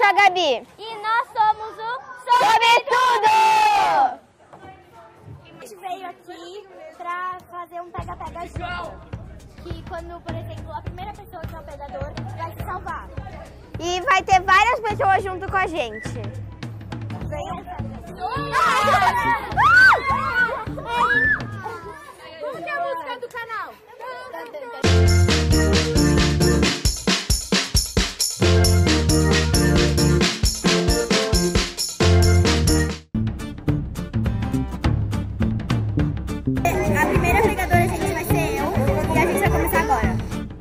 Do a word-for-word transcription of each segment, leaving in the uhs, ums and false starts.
sou a Gabi. E nós somos o Sobretudo! A gente veio aqui pra fazer um pega-pega junto. Que quando, por exemplo, a primeira pessoa que é o pegador vai se salvar. E vai ter várias pessoas junto com a gente. Vem Como que é a música do canal? A primeira pegadora, gente, vai ser eu. E a gente vai começar agora.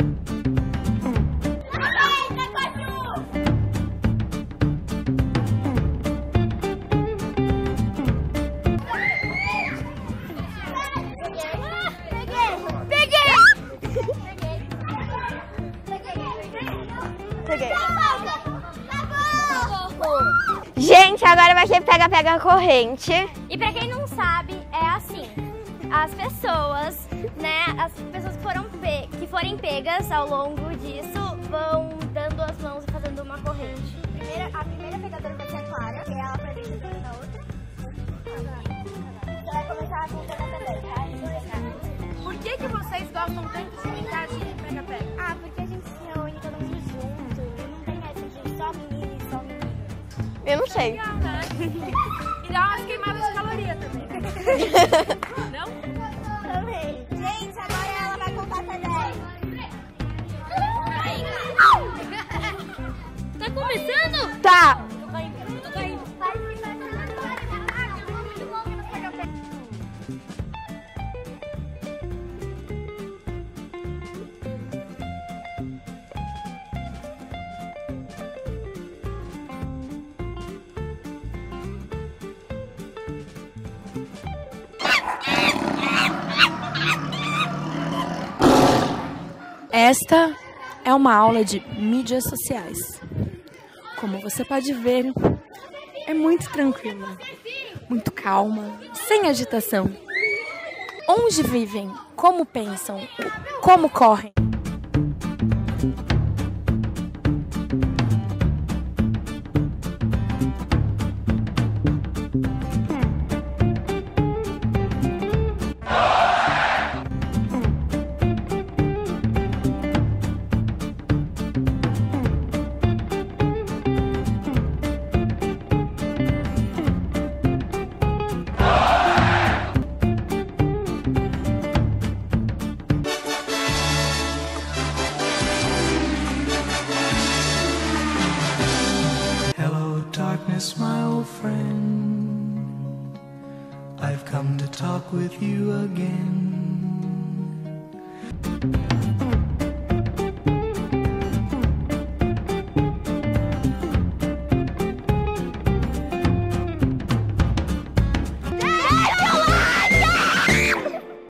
Peguei. Gente, agora vai ser pega-pega corrente. E pra quem não sabe, é assim. As pessoas, né, as pessoas que, foram pe que forem pegas ao longo disso vão dando as mãos e fazendo uma corrente. Primeira, a primeira pegadora vai ser a Clara, que é ela pra gente na outra. Você vai começar com o pega-pega, tá? Por que que vocês gostam tanto de brincar de pega-pega? Ah, porque a gente se reúne todo mundo junto. Não tem essa de só menino e só menino. Eu não sei. Legal, né? E dá umas queimadas de caloria também. Não? Também. Gente, agora ela vai contar até dez. Tá começando? Tá. Tô caindo, tô caindo. Esta é uma aula de mídias sociais. Como você pode ver, é muito tranquila, muito calma, sem agitação. Onde vivem, como pensam, como correm. Darkness, my old friend, I've come to talk with you again.